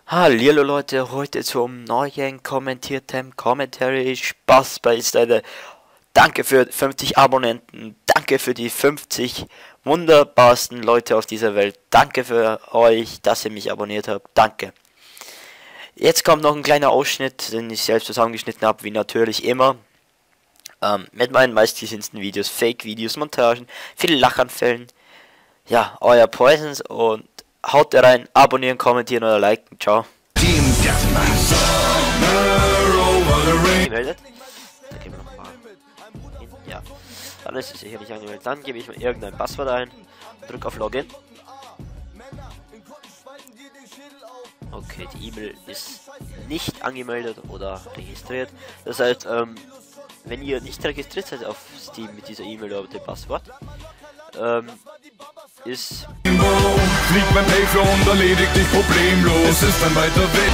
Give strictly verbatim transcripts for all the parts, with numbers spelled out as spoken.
Hallihallo Leute, heute zum neuen kommentierten Commentary Spaß beiseite. Danke für fünfzig Abonnenten, danke für die fünfzig wunderbarsten Leute auf dieser Welt. Danke für euch, dass ihr mich abonniert habt, danke. Jetzt kommt noch ein kleiner Ausschnitt, den ich selbst zusammengeschnitten habe, wie natürlich immer. Ähm, mit meinen meistgesehensten Videos, Fake-Videos, Montagen, viele Lachanfällen. Ja, euer Poisons und haut rein, abonnieren, kommentieren oder liken. Ciao. Angemeldet? Da gehen wir noch mal hin. Ja. Dann ist es sicher nicht angemeldet. Dann gebe ich mal irgendein Passwort ein. Drück auf Login. Okay, die E-Mail ist nicht angemeldet oder registriert. Das heißt, ähm, wenn ihr nicht registriert seid auf Steam mit dieser E-Mail oder dem Passwort, ähm, ist... Fliegt mein Paper und erledigt dich problemlos. Es ist ein weiter Weg.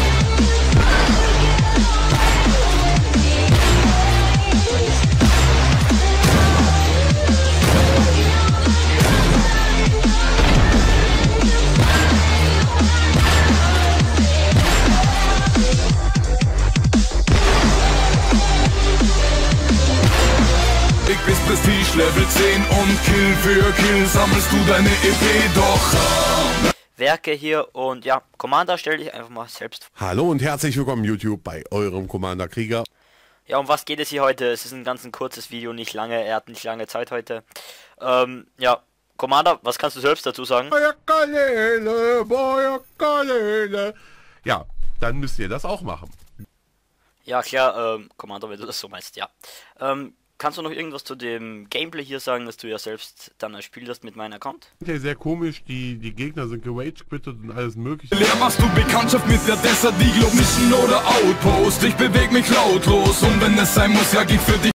Bis Prestige Level zehn und Kill für Kill sammelst du deine E P doch. Werke hier und ja, Commander, stell dich einfach mal selbst. Hallo und herzlich willkommen YouTube bei eurem Commander Krieger. Ja, um was geht es hier heute? Es ist ein ganz ein kurzes Video, nicht lange, er hat nicht lange Zeit heute. Ähm, ja, Commander, was kannst du selbst dazu sagen? Ja, dann müsst ihr das auch machen. Ja klar, ähm, Commander, wenn du das so meinst, ja. Ähm, Kannst du noch irgendwas zu dem Gameplay hier sagen, dass du ja selbst dann erspielt hast mit meinem Account? Ja, sehr komisch, die, die Gegner sind gerage-quittet und alles mögliche. Leer machst du Bekanntschaft mit der Desert Eagle Mission oder Outpost. Ich beweg mich lautlos und wenn es sein muss, ja, geht für dich.